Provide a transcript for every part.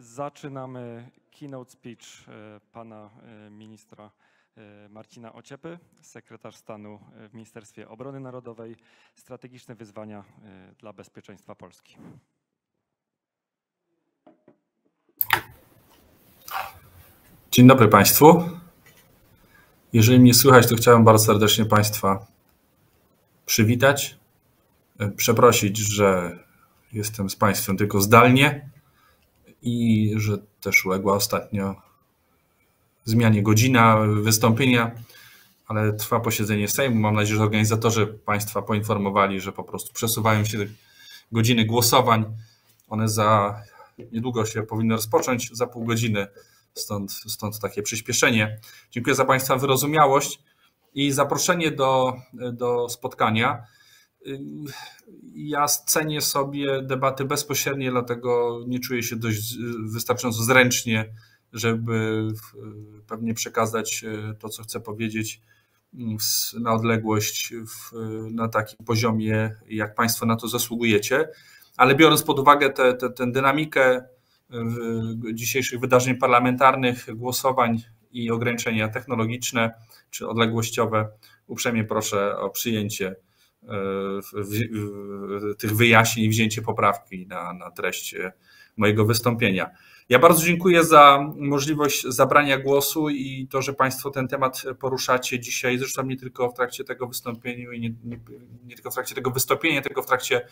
Zaczynamy keynote speech pana ministra Marcina Ociepy, sekretarz stanu w Ministerstwie Obrony Narodowej. Strategiczne wyzwania dla bezpieczeństwa Polski. Dzień dobry Państwu. Jeżeli mnie słychać, to chciałem bardzo serdecznie Państwa przywitać, przeprosić, że jestem z Państwem tylko zdalnie i że też uległa ostatnio zmianie godzina wystąpienia, ale trwa posiedzenie Sejmu. Mam nadzieję, że organizatorzy Państwa poinformowali, że po prostu przesuwają się godziny głosowań. One za niedługo się powinny rozpocząć, za pół godziny, stąd takie przyspieszenie. Dziękuję za Państwa wyrozumiałość i zaproszenie do spotkania. Ja cenię sobie debaty bezpośrednie, dlatego nie czuję się dość wystarczająco zręcznie, żeby pewnie przekazać to, co chcę powiedzieć na odległość, na takim poziomie, jak Państwo na to zasługujecie. Ale biorąc pod uwagę tę dynamikę dzisiejszych wydarzeń parlamentarnych, głosowań i ograniczenia technologiczne czy odległościowe, uprzejmie proszę o przyjęcie tych wyjaśnień i wzięcie poprawki na treść mojego wystąpienia. Ja bardzo dziękuję za możliwość zabrania głosu i to, że Państwo ten temat poruszacie dzisiaj, zresztą nie tylko w trakcie tego wystąpienia, nie tylko w trakcie tego wystąpienia, tylko w trakcie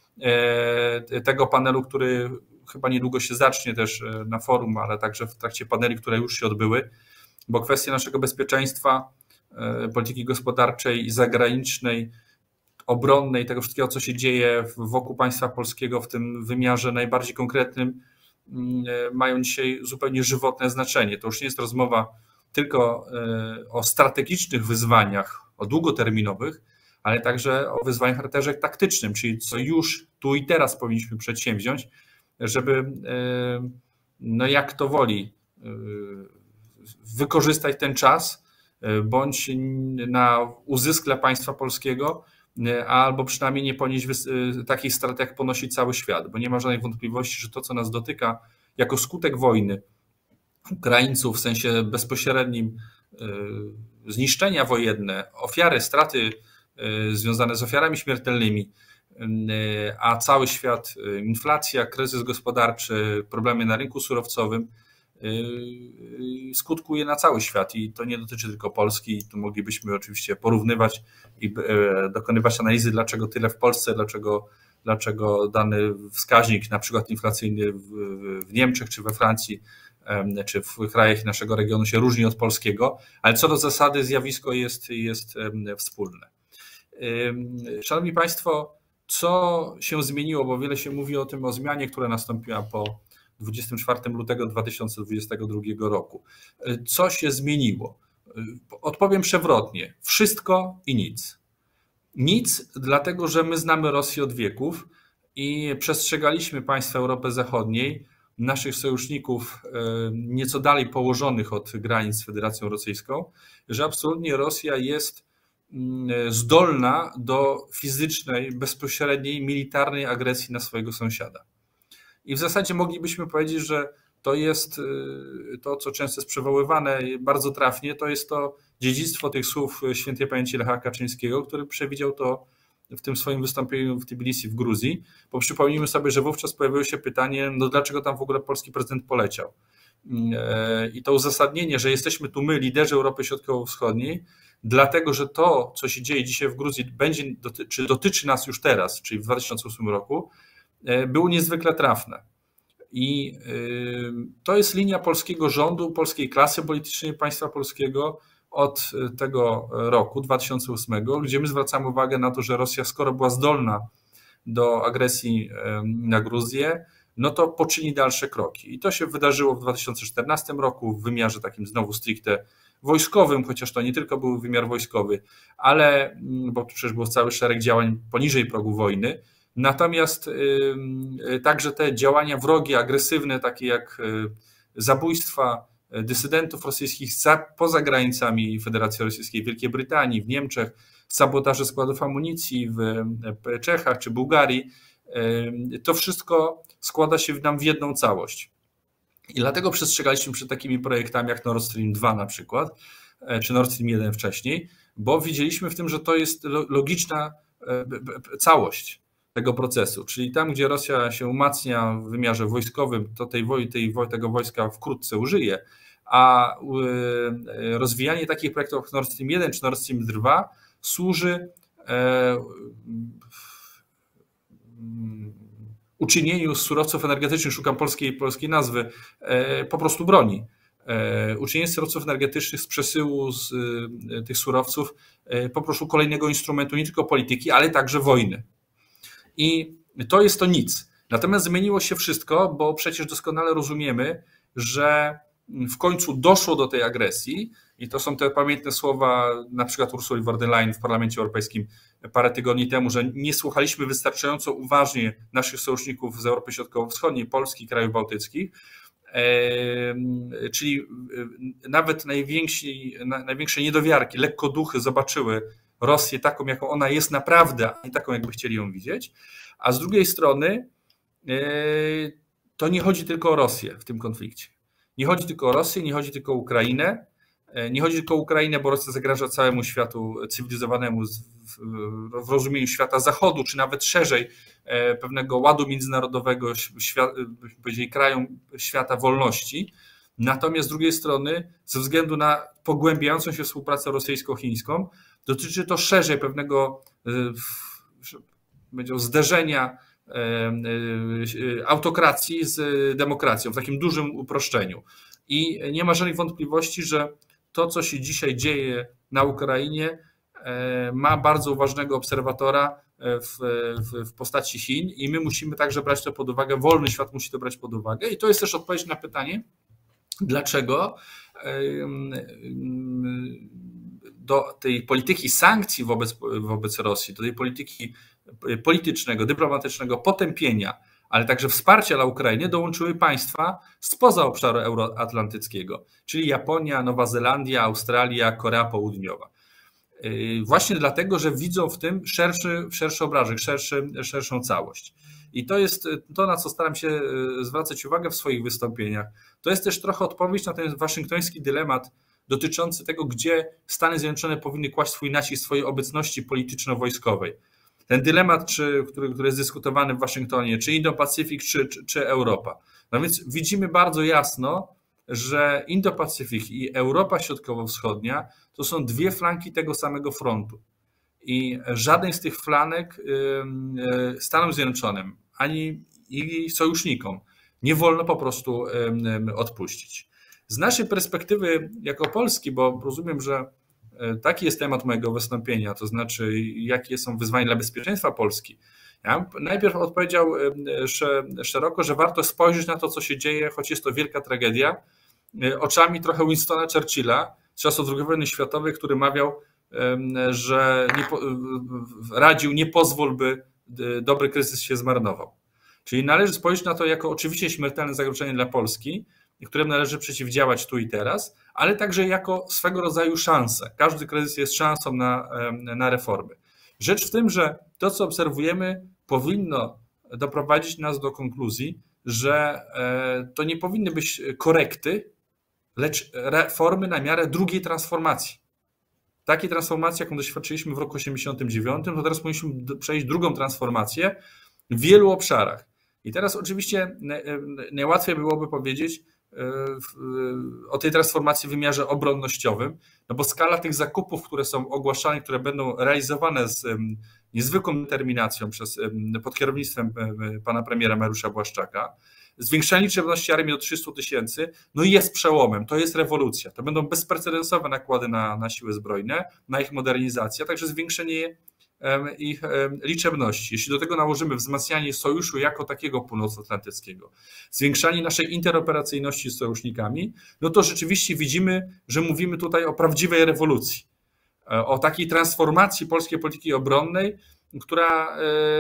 tego panelu, który chyba niedługo się zacznie też na forum, ale także w trakcie paneli, które już się odbyły, bo kwestie naszego bezpieczeństwa, polityki gospodarczej i zagranicznej, obronnej, tego wszystkiego, co się dzieje wokół państwa polskiego w tym wymiarze najbardziej konkretnym, mają dzisiaj zupełnie żywotne znaczenie. To już nie jest rozmowa tylko o strategicznych wyzwaniach, o długoterminowych, ale także o wyzwaniach o charakterze taktycznym, czyli co już tu i teraz powinniśmy przedsięwziąć, żeby, no jak to woli, wykorzystać ten czas, bądź na uzysk dla państwa polskiego, albo przynajmniej nie ponieść takich strat, jak ponosi cały świat, bo nie ma żadnej wątpliwości, że to, co nas dotyka jako skutek wojny Ukraińców w sensie bezpośrednim, zniszczenia wojenne, ofiary, straty związane z ofiarami śmiertelnymi, a cały świat, inflacja, kryzys gospodarczy, problemy na rynku surowcowym, skutkuje na cały świat i to nie dotyczy tylko Polski. Tu moglibyśmy oczywiście porównywać i dokonywać analizy, dlaczego tyle w Polsce, dlaczego dany wskaźnik, na przykład inflacyjny w Niemczech czy we Francji, czy w krajach naszego regionu się różni od polskiego, ale co do zasady zjawisko jest wspólne. Szanowni Państwo, co się zmieniło, bo wiele się mówi o zmianie, która nastąpiła po 24 lutego 2022 roku. Co się zmieniło? Odpowiem przewrotnie. Wszystko i nic. Nic, dlatego że my znamy Rosję od wieków i przestrzegaliśmy państwa Europy Zachodniej, naszych sojuszników nieco dalej położonych od granic z Federacją Rosyjską, że absolutnie Rosja jest zdolna do fizycznej, bezpośredniej, militarnej agresji na swojego sąsiada. I w zasadzie moglibyśmy powiedzieć, że to jest to, co często jest przywoływane bardzo trafnie, to jest to dziedzictwo tych słów świętej pamięci Lecha Kaczyńskiego, który przewidział to w tym swoim wystąpieniu w Tbilisi w Gruzji, bo przypomnijmy sobie, że wówczas pojawiło się pytanie, no dlaczego tam w ogóle polski prezydent poleciał. I to uzasadnienie, że jesteśmy tu my, liderzy Europy Środkowo-Wschodniej, dlatego, że to, co się dzieje dzisiaj w Gruzji, dotyczy nas już teraz, czyli w 2008 roku, było niezwykle trafne. I to jest linia polskiego rządu, polskiej klasy politycznej państwa polskiego od tego roku, 2008, gdzie my zwracamy uwagę na to, że Rosja, skoro była zdolna do agresji na Gruzję, no to poczyni dalsze kroki. I to się wydarzyło w 2014 roku w wymiarze takim znowu stricte wojskowym, chociaż to nie tylko był wymiar wojskowy, ale, bo przecież był cały szereg działań poniżej progu wojny. Natomiast także te działania wrogie, agresywne, takie jak zabójstwa dysydentów rosyjskich poza granicami Federacji Rosyjskiej, w Wielkiej Brytanii, w Niemczech, sabotaże składów amunicji w Czechach czy Bułgarii, to wszystko składa się nam w jedną całość. I dlatego przestrzegaliśmy przed takimi projektami jak Nord Stream 2 na przykład, czy Nord Stream 1 wcześniej, bo widzieliśmy w tym, że to jest logiczna całość tego procesu. Czyli tam, gdzie Rosja się umacnia w wymiarze wojskowym, to tego wojska wkrótce użyje, a rozwijanie takich projektów jak Nord Stream 1 czy Nord Stream 2 służy uczynieniu z surowców energetycznych, szukam polskiej nazwy, po prostu broni. Uczynienie z surowców energetycznych, z przesyłu z tych surowców po prostu kolejnego instrumentu nie tylko polityki, ale także wojny. I to jest to nic. Natomiast zmieniło się wszystko, bo przecież doskonale rozumiemy, że w końcu doszło do tej agresji i to są te pamiętne słowa na przykład Ursuli von der Leyen w Parlamencie Europejskim parę tygodni temu, że nie słuchaliśmy wystarczająco uważnie naszych sojuszników z Europy Środkowo-Wschodniej, Polski, krajów bałtyckich, czyli nawet największe niedowiarki, lekkoduchy zobaczyły Rosję taką, jaką ona jest naprawdę, a nie taką, jakby chcieli ją widzieć, a z drugiej strony to nie chodzi tylko o Rosję w tym konflikcie. Nie chodzi tylko o Rosję, nie chodzi tylko o Ukrainę, nie chodzi tylko o Ukrainę, bo Rosja zagraża całemu światu cywilizowanemu w rozumieniu świata zachodu, czy nawet szerzej pewnego ładu międzynarodowego, powiedzieli, krajom świata wolności. Natomiast z drugiej strony, ze względu na pogłębiającą się współpracę rosyjsko-chińską, dotyczy to szerzej pewnego zderzenia autokracji z demokracją, w takim dużym uproszczeniu. I nie ma żadnych wątpliwości, że to, co się dzisiaj dzieje na Ukrainie, ma bardzo ważnego obserwatora w postaci Chin i my musimy także brać to pod uwagę, wolny świat musi to brać pod uwagę. I to jest też odpowiedź na pytanie, dlaczego do tej polityki sankcji wobec Rosji, do tej polityki politycznego, dyplomatycznego potępienia, ale także wsparcia dla Ukrainy dołączyły państwa spoza obszaru euroatlantyckiego, czyli Japonia, Nowa Zelandia, Australia, Korea Południowa. Właśnie dlatego, że widzą w tym szerszy obrazek, szerszą całość. I to jest to, na co staram się zwracać uwagę w swoich wystąpieniach. To jest też trochę odpowiedź na ten waszyngtoński dylemat dotyczący tego, gdzie Stany Zjednoczone powinny kłaść swój nacisk swojej obecności polityczno-wojskowej. Ten dylemat, który jest dyskutowany w Waszyngtonie, czy Indo-Pacyfik, czy Europa. No więc widzimy bardzo jasno, że Indo-Pacyfik i Europa Środkowo-Wschodnia to są dwie flanki tego samego frontu. I żaden z tych flanek Stanom Zjednoczonym ani ich sojusznikom nie wolno po prostu odpuścić. Z naszej perspektywy jako Polski, bo rozumiem, że taki jest temat mojego wystąpienia, to znaczy jakie są wyzwania dla bezpieczeństwa Polski. Ja najpierw odpowiedział szeroko, że warto spojrzeć na to, co się dzieje, choć jest to wielka tragedia, oczami trochę Winstona Churchilla z czasów II wojny światowej, który mawiał, że radził, nie pozwól, by dobry kryzys się zmarnował. Czyli należy spojrzeć na to jako oczywiście śmiertelne zagrożenie dla Polski, którym należy przeciwdziałać tu i teraz, ale także jako swego rodzaju szansę. Każdy kryzys jest szansą na reformy. Rzecz w tym, że to, co obserwujemy, powinno doprowadzić nas do konkluzji, że to nie powinny być korekty, lecz reformy na miarę drugiej transformacji. Takiej transformacji, jaką doświadczyliśmy w roku 1989, to teraz powinniśmy przejść drugą transformację w wielu obszarach. I teraz oczywiście najłatwiej byłoby powiedzieć o tej transformacji w wymiarze obronnościowym, no bo skala tych zakupów, które są ogłaszane, które będą realizowane z niezwykłą determinacją pod kierownictwem pana premiera Mariusza Błaszczaka, zwiększenie liczebności armii do 300 000, no i jest przełomem, to jest rewolucja. To będą bezprecedensowe nakłady na siły zbrojne, na ich modernizację, a także zwiększenie ich liczebności. Jeśli do tego nałożymy wzmacnianie sojuszu jako takiego północnoatlantyckiego, zwiększanie naszej interoperacyjności z sojusznikami, no to rzeczywiście widzimy, że mówimy tutaj o prawdziwej rewolucji, o takiej transformacji polskiej polityki obronnej, która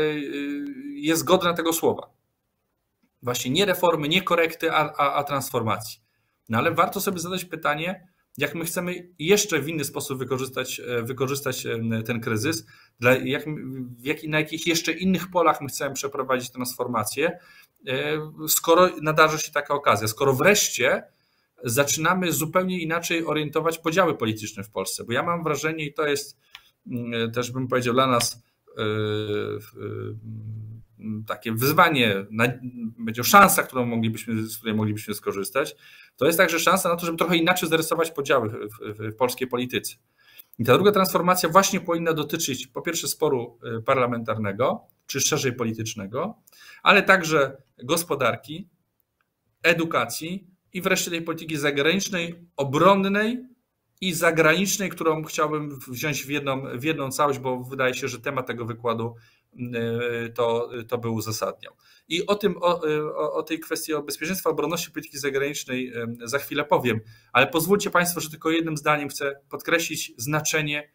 jest godna tego słowa. Właśnie nie reformy, nie korekty, a transformacji. No ale warto sobie zadać pytanie, jak my chcemy jeszcze w inny sposób wykorzystać ten kryzys, na jakich jeszcze innych polach my chcemy przeprowadzić transformację skoro nadarzy się taka okazja, skoro wreszcie zaczynamy zupełnie inaczej orientować podziały polityczne w Polsce, bo ja mam wrażenie, i to jest też, bym powiedział, dla nas takie wyzwanie, będzie szansa, z której moglibyśmy skorzystać, to jest także szansa na to, żeby trochę inaczej zarysować podziały w polskiej polityce. I ta druga transformacja właśnie powinna dotyczyć po pierwsze sporu parlamentarnego, czy szerzej politycznego, ale także gospodarki, edukacji i wreszcie tej polityki zagranicznej, obronnej i zagranicznej, którą chciałbym wziąć w jedną całość, bo wydaje się, że temat tego wykładu to by uzasadniał. I o tej kwestii o bezpieczeństwa, obronności, polityki zagranicznej za chwilę powiem, ale pozwólcie Państwo, że tylko jednym zdaniem chcę podkreślić znaczenie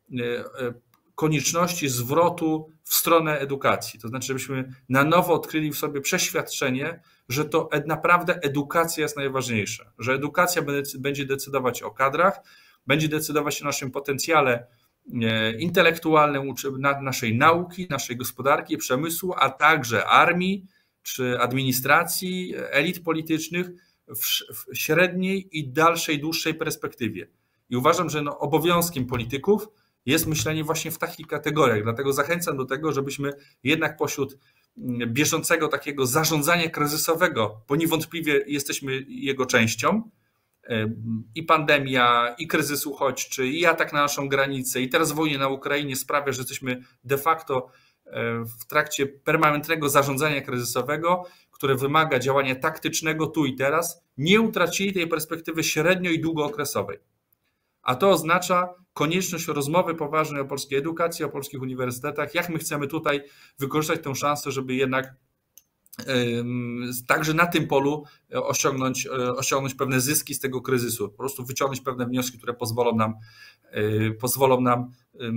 konieczności zwrotu w stronę edukacji. To znaczy, żebyśmy na nowo odkryli w sobie przeświadczenie, że to naprawdę edukacja jest najważniejsza, że edukacja będzie decydować o kadrach, będzie decydować o naszym potencjale intelektualnym, naszej nauki, naszej gospodarki, przemysłu, a także armii czy administracji, elit politycznych w średniej i dalszej, dłuższej perspektywie. I uważam, że obowiązkiem polityków jest myślenie właśnie w takich kategoriach. Dlatego zachęcam do tego, żebyśmy jednak pośród bieżącego takiego zarządzania kryzysowego, bo niewątpliwie jesteśmy jego częścią, i pandemia, i kryzys uchodźczy, i atak na naszą granicę, i teraz wojna na Ukrainie sprawia, że jesteśmy de facto w trakcie permanentnego zarządzania kryzysowego, które wymaga działania taktycznego tu i teraz, nie utracili tej perspektywy średnio- i długookresowej. A to oznacza konieczność rozmowy poważnej o polskiej edukacji, o polskich uniwersytetach, jak my chcemy tutaj wykorzystać tę szansę, żeby jednak także na tym polu osiągnąć pewne zyski z tego kryzysu, po prostu wyciągnąć pewne wnioski, które pozwolą nam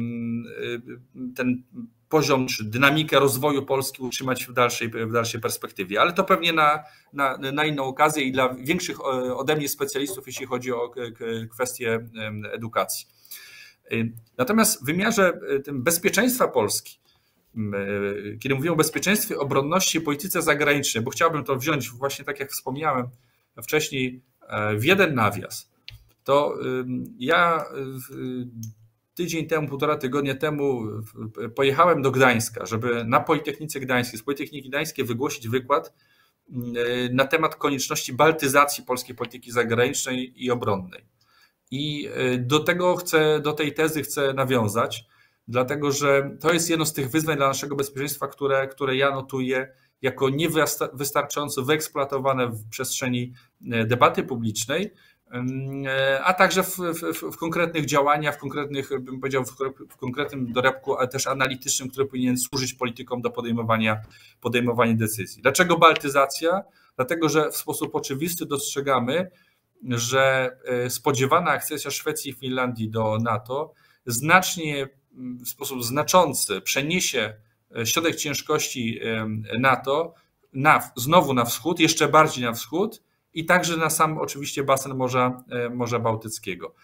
ten poziom czy dynamikę rozwoju Polski utrzymać w dalszej perspektywie. Ale to pewnie na inną okazję i dla większych ode mnie specjalistów, jeśli chodzi o kwestie edukacji. Natomiast w wymiarze tym bezpieczeństwa Polski, kiedy mówimy o bezpieczeństwie, obronności i polityce zagranicznej, bo chciałbym to wziąć właśnie tak jak wspomniałem wcześniej w jeden nawias, to ja tydzień temu, 1,5 tygodnia temu pojechałem do Gdańska, żeby na Politechnice Gdańskiej, z Politechniki Gdańskiej wygłosić wykład na temat konieczności baltyzacji polskiej polityki zagranicznej i obronnej. I do tej tezy chcę nawiązać, dlatego że to jest jedno z tych wyzwań dla naszego bezpieczeństwa, które ja notuję jako niewystarczająco wyeksploatowane w przestrzeni debaty publicznej, a także w konkretnych działaniach, bym powiedział, w konkretnym dorobku, ale też analitycznym, który powinien służyć politykom do podejmowania decyzji. Dlaczego baltyzacja? Dlatego, że w sposób oczywisty dostrzegamy, że spodziewana akcesja Szwecji i Finlandii do NATO w sposób znaczący przeniesie środek ciężkości NATO znowu na wschód, jeszcze bardziej na wschód i także na sam oczywiście basen Morza Bałtyckiego.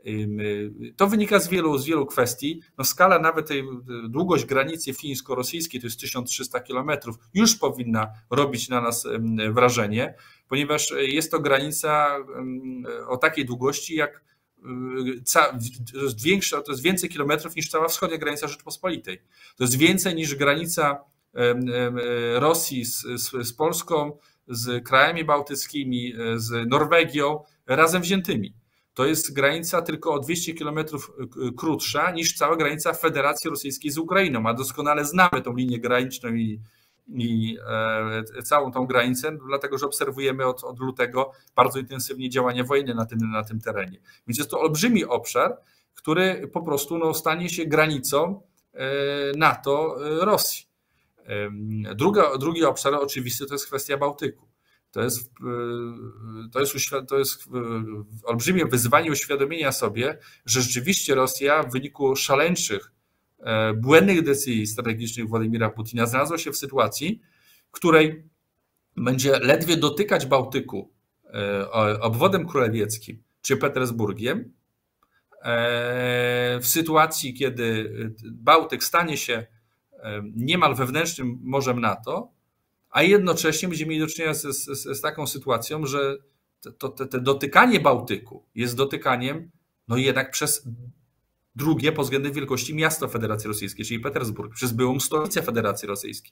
To wynika z wielu kwestii. Skala, nawet tej długość granicy fińsko-rosyjskiej, to jest 1300 km, już powinna robić na nas wrażenie, ponieważ jest to granica o takiej długości, jak to jest więcej kilometrów niż cała wschodnia granica Rzeczpospolitej. To jest więcej niż granica Rosji z Polską, z krajami bałtyckimi, z Norwegią razem wziętymi. To jest granica tylko o 200 kilometrów krótsza niż cała granica Federacji Rosyjskiej z Ukrainą, a doskonale znamy tą linię graniczną i całą tą granicę, dlatego że obserwujemy od lutego bardzo intensywnie działania wojenne na tym terenie. Więc jest to olbrzymi obszar, który po prostu stanie się granicą NATO-Rosji. Drugi obszar oczywisty to jest kwestia Bałtyku. To jest olbrzymie wyzwanie uświadomienia sobie, że rzeczywiście Rosja w wyniku szaleńczych, błędnych decyzji strategicznych Władimira Putina znalazła się w sytuacji, w której będzie ledwie dotykać Bałtyku obwodem królewieckim czy Petersburgiem, w sytuacji, kiedy Bałtyk stanie się niemal wewnętrznym morzem NATO, a jednocześnie będziemy mieli do czynienia z taką sytuacją, że te dotykanie Bałtyku jest dotykaniem no jednak przez drugie pod względem wielkości miasto Federacji Rosyjskiej, czyli Petersburg, przez byłą stolicę Federacji Rosyjskiej.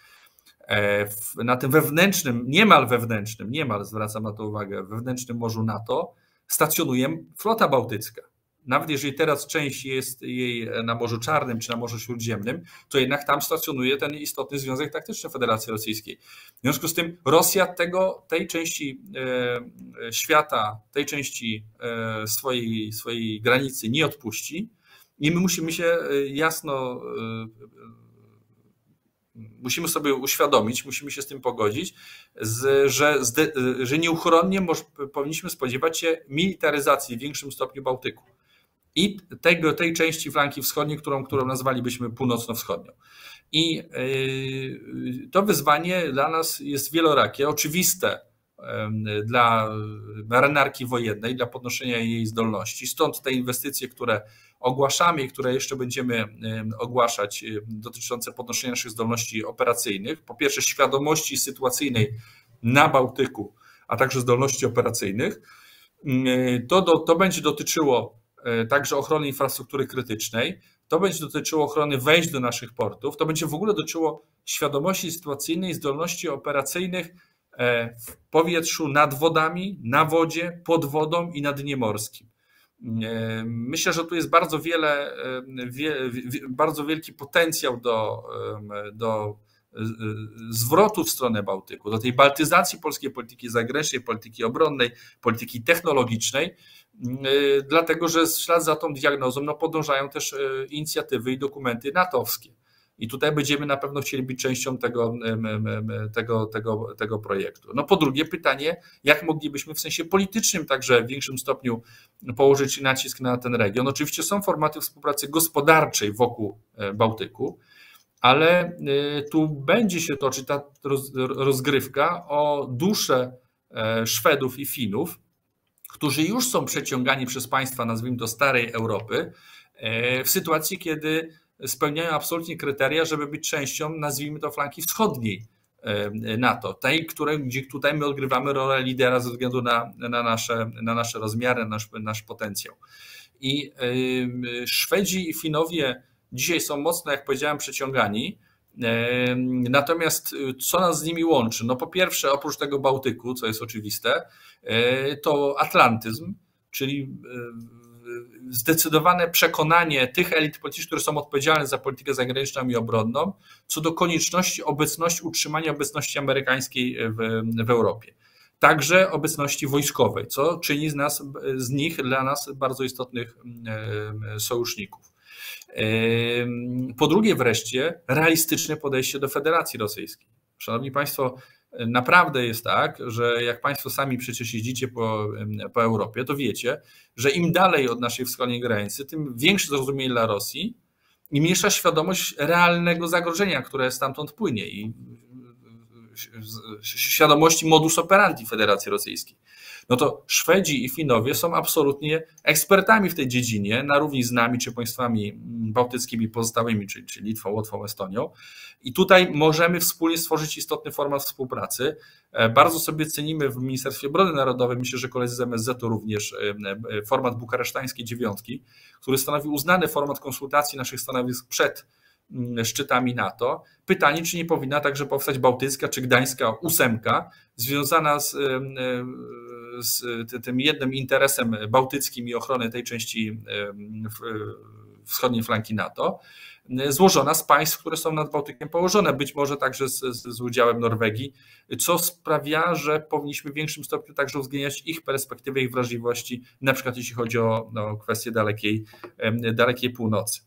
Na tym wewnętrznym, niemal zwracam na to uwagę, wewnętrznym morzu NATO stacjonuje flota bałtycka. Nawet jeżeli teraz część jest jej na Morzu Czarnym czy na Morzu Śródziemnym, to jednak tam stacjonuje ten istotny Związek Taktyczny Federacji Rosyjskiej. W związku z tym Rosja tej części świata, tej części swojej granicy nie odpuści i my musimy się jasno, musimy sobie uświadomić, musimy się z tym pogodzić, że nieuchronnie powinniśmy spodziewać się militaryzacji w większym stopniu Bałtyku i tej części flanki wschodniej, którą nazwalibyśmy północno-wschodnią. I to wyzwanie dla nas jest wielorakie, oczywiste dla marynarki wojennej, dla podnoszenia jej zdolności. Stąd te inwestycje, które ogłaszamy i które jeszcze będziemy ogłaszać, dotyczące podnoszenia naszych zdolności operacyjnych. Po pierwsze świadomości sytuacyjnej na Bałtyku, a także zdolności operacyjnych. To będzie dotyczyło także ochrony infrastruktury krytycznej, to będzie dotyczyło ochrony wejść do naszych portów, to będzie w ogóle dotyczyło świadomości sytuacyjnej, zdolności operacyjnych w powietrzu, nad wodami, na wodzie, pod wodą i na dnie morskim. Myślę, że tu jest bardzo wielki potencjał do zwrotu w stronę Bałtyku, do tej baltyzacji polskiej polityki zagranicznej, polityki obronnej, polityki technologicznej, dlatego że w ślad za tą diagnozą podążają też inicjatywy i dokumenty natowskie. I tutaj będziemy na pewno chcieli być częścią tego projektu. No po drugie pytanie, jak moglibyśmy w sensie politycznym także w większym stopniu położyć nacisk na ten region. Oczywiście są formaty współpracy gospodarczej wokół Bałtyku, ale tu będzie się toczyć ta rozgrywka o duszę Szwedów i Finów, którzy już są przeciągani przez państwa, nazwijmy to starej Europy, w sytuacji, kiedy spełniają absolutnie kryteria, żeby być częścią, nazwijmy to, flanki wschodniej NATO, tej, gdzie tutaj my odgrywamy rolę lidera ze względu na nasze rozmiary, nasz potencjał. I Szwedzi i Finowie dzisiaj są mocno, jak powiedziałem, przeciągani. Natomiast co nas z nimi łączy? No po pierwsze, oprócz tego Bałtyku, co jest oczywiste, to atlantyzm, czyli zdecydowane przekonanie tych elit politycznych, które są odpowiedzialne za politykę zagraniczną i obronną, co do konieczności utrzymania obecności amerykańskiej w Europie. Także obecności wojskowej, co czyni z nich dla nas bardzo istotnych sojuszników. Po drugie wreszcie, realistyczne podejście do Federacji Rosyjskiej. Szanowni Państwo, naprawdę jest tak, że jak Państwo sami przecież jeździcie po Europie, to wiecie, że im dalej od naszej wschodniej granicy, tym większe zrozumienie dla Rosji i mniejsza świadomość realnego zagrożenia, które stamtąd płynie i świadomości modus operandi Federacji Rosyjskiej. No to Szwedzi i Finowie są absolutnie ekspertami w tej dziedzinie, na równi z nami czy państwami bałtyckimi pozostałymi, czyli Litwą, Łotwą, Estonią. I tutaj możemy wspólnie stworzyć istotny format współpracy. Bardzo sobie cenimy w Ministerstwie Obrony Narodowej, myślę, że koledzy z MSZ-u również, format bukaresztańskiej dziewiątki, który stanowi uznany format konsultacji naszych stanowisk przed szczytami NATO. Pytanie, czy nie powinna także powstać bałtycka czy gdańska ósemka, związana z tym jednym interesem bałtyckim i ochrony tej części wschodniej flanki NATO, złożona z państw, które są nad Bałtykiem położone, być może także z udziałem Norwegii, co sprawia, że powinniśmy w większym stopniu także uwzględniać ich perspektywy, ich wrażliwości, na przykład jeśli chodzi o kwestię dalekiej północy.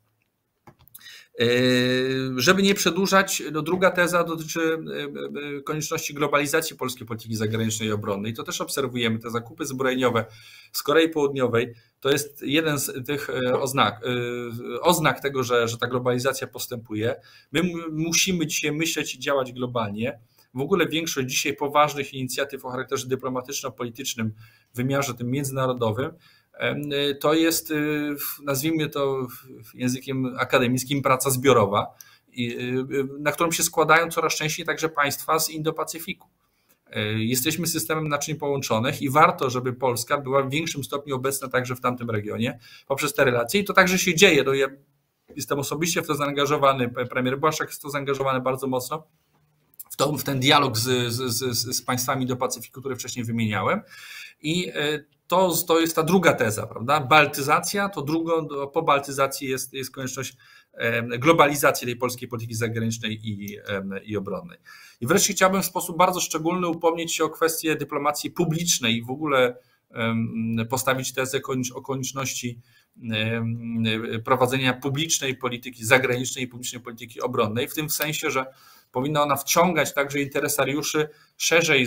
Żeby nie przedłużać, druga teza dotyczy konieczności globalizacji polskiej polityki zagranicznej i obronnej. To też obserwujemy, te zakupy zbrojeniowe z Korei Południowej. To jest jeden z tych oznak tego, że ta globalizacja postępuje. My musimy dzisiaj myśleć i działać globalnie. W ogóle większość dzisiaj poważnych inicjatyw o charakterze dyplomatyczno-politycznym w wymiarze tym międzynarodowym to jest, nazwijmy to językiem akademickim, praca zbiorowa na którą się składają coraz częściej także państwa z Indo-Pacyfiku. Jesteśmy systemem naczyń połączonych i warto, żeby Polska była w większym stopniu obecna także w tamtym regionie poprzez te relacje i to także się dzieje. No ja jestem osobiście w to zaangażowany, premier Błaszczak jest w to zaangażowany bardzo mocno, w ten dialog z państwami do Pacyfiku, które wcześniej wymieniałem. I to jest ta druga teza, prawda? Baltyzacja, to drugą, po baltyzacji jest konieczność globalizacji tej polskiej polityki zagranicznej i obronnej. I wreszcie chciałbym w sposób bardzo szczególny upomnieć się o kwestię dyplomacji publicznej i w ogóle postawić tezę o konieczności prowadzenia publicznej polityki zagranicznej i publicznej polityki obronnej, w tym sensie, że powinna ona wciągać także interesariuszy szerzej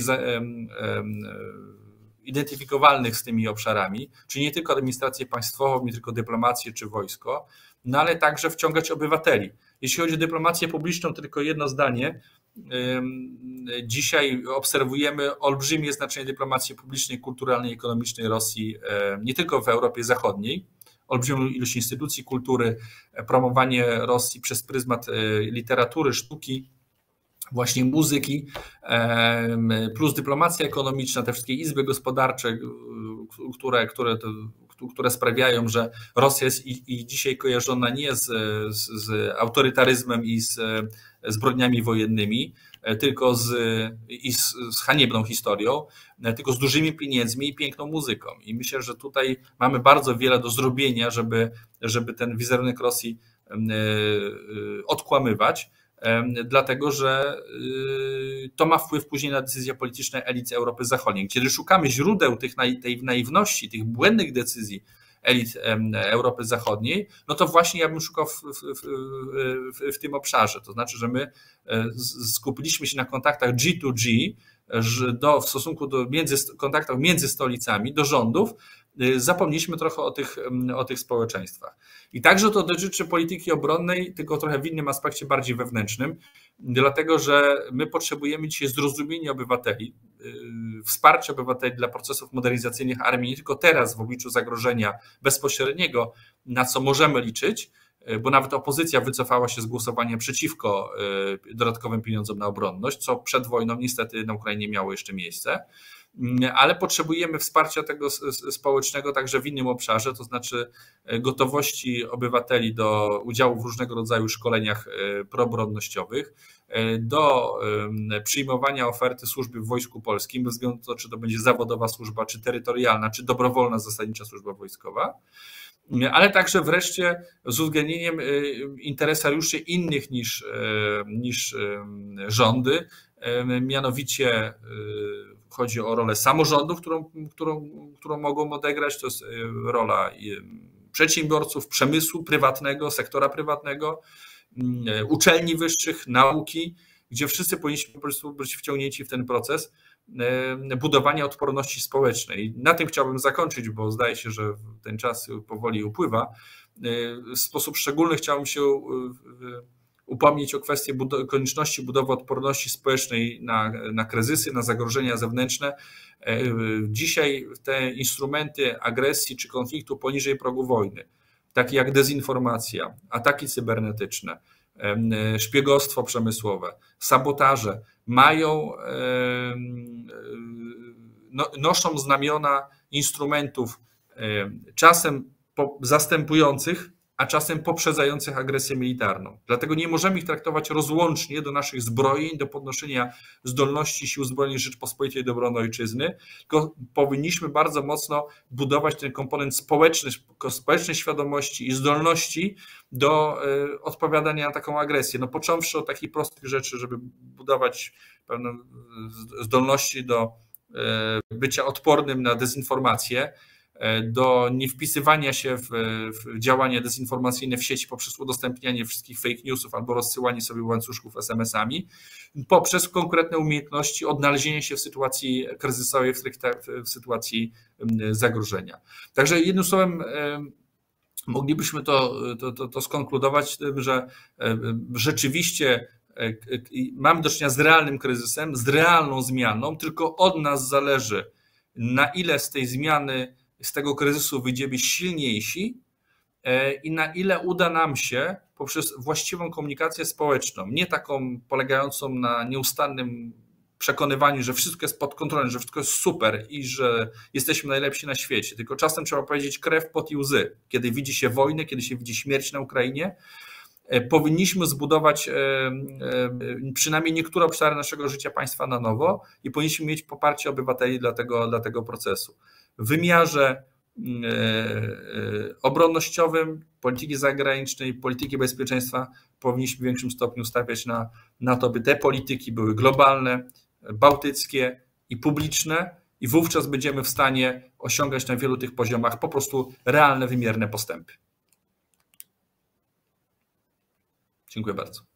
identyfikowalnych z tymi obszarami, czyli nie tylko administrację państwową, nie tylko dyplomację czy wojsko, no ale także wciągać obywateli. Jeśli chodzi o dyplomację publiczną, tylko jedno zdanie. Dzisiaj obserwujemy olbrzymie znaczenie dyplomacji publicznej, kulturalnej, ekonomicznej Rosji, nie tylko w Europie Zachodniej, olbrzymią ilość instytucji kultury, promowanie Rosji przez pryzmat literatury, sztuki, właśnie muzyki, plus dyplomacja ekonomiczna, te wszystkie izby gospodarcze, które sprawiają, że Rosja jest i dzisiaj kojarzona nie z autorytaryzmem i z zbrodniami wojennymi, tylko z haniebną historią, tylko z dużymi pieniędzmi i piękną muzyką. I myślę, że tutaj mamy bardzo wiele do zrobienia, żeby ten wizerunek Rosji odkłamywać, dlatego że to ma wpływ później na decyzje polityczne elit Europy Zachodniej. Kiedy szukamy źródeł tej naiwności, tych błędnych decyzji elit Europy Zachodniej, no to właśnie ja bym szukał w tym obszarze. To znaczy, że my skupiliśmy się na kontaktach G2G, w stosunku do kontaktów między stolicami, do rządów, zapomnieliśmy trochę o tych społeczeństwach. I także to dotyczy polityki obronnej, tylko trochę w innym aspekcie, bardziej wewnętrznym, dlatego że my potrzebujemy dzisiaj zrozumienia obywateli, wsparcia obywateli dla procesów modernizacyjnych armii, nie tylko teraz w obliczu zagrożenia bezpośredniego, na co możemy liczyć, bo nawet opozycja wycofała się z głosowania przeciwko dodatkowym pieniądzom na obronność, co przed wojną niestety na Ukrainie miało jeszcze miejsce, ale potrzebujemy wsparcia tego społecznego także w innym obszarze, to znaczy gotowości obywateli do udziału w różnego rodzaju szkoleniach proobronnościowych, do przyjmowania oferty służby w Wojsku Polskim, bez względu na to, czy to będzie zawodowa służba, czy terytorialna, czy dobrowolna zasadnicza służba wojskowa, ale także wreszcie z uwzględnieniem interesariuszy innych niż rządy, mianowicie chodzi o rolę samorządów, którą mogą odegrać, to jest rola przedsiębiorców, przemysłu prywatnego, sektora prywatnego, uczelni wyższych, nauki, gdzie wszyscy powinniśmy po prostu być wciągnięci w ten proces budowania odporności społecznej. Na tym chciałbym zakończyć, bo zdaje się, że ten czas powoli upływa. W sposób szczególny chciałbym się upomnieć o kwestię konieczności budowy odporności społecznej na kryzysy, na zagrożenia zewnętrzne. Dzisiaj te instrumenty agresji czy konfliktu poniżej progu wojny, takie jak dezinformacja, ataki cybernetyczne, szpiegostwo przemysłowe, sabotaże, noszą znamiona instrumentów czasem zastępujących, a czasem poprzedzających agresję militarną. Dlatego nie możemy ich traktować rozłącznie do naszych zbrojeń, do podnoszenia zdolności Sił Zbrojnych Rzeczypospolitej do obrony ojczyzny, tylko powinniśmy bardzo mocno budować ten komponent społecznej świadomości i zdolności do odpowiadania na taką agresję. No, począwszy od takich prostych rzeczy, żeby budować pewne zdolności do bycia odpornym na dezinformację, do niewpisywania się w działania dezinformacyjne w sieci poprzez udostępnianie wszystkich fake newsów albo rozsyłanie sobie łańcuszków SMS-ami, poprzez konkretne umiejętności odnalezienia się w sytuacji kryzysowej, w sytuacji zagrożenia. Także jednym słowem moglibyśmy to skonkludować tym, że rzeczywiście mamy do czynienia z realnym kryzysem, z realną zmianą, tylko od nas zależy, na ile z tej zmiany, z tego kryzysu wyjdziemy silniejsi i na ile uda nam się poprzez właściwą komunikację społeczną, nie taką polegającą na nieustannym przekonywaniu, że wszystko jest pod kontrolą, że wszystko jest super i że jesteśmy najlepsi na świecie, tylko czasem trzeba powiedzieć krew, pot i łzy. Kiedy widzi się wojnę, kiedy się widzi śmierć na Ukrainie, powinniśmy zbudować przynajmniej niektóre obszary naszego życia państwa na nowo i powinniśmy mieć poparcie obywateli dla tego procesu. W wymiarze obronnościowym, polityki zagranicznej, polityki bezpieczeństwa powinniśmy w większym stopniu stawiać na to, by te polityki były globalne, bałtyckie i publiczne i wówczas będziemy w stanie osiągać na wielu tych poziomach po prostu realne, wymierne postępy. Dziękuję bardzo.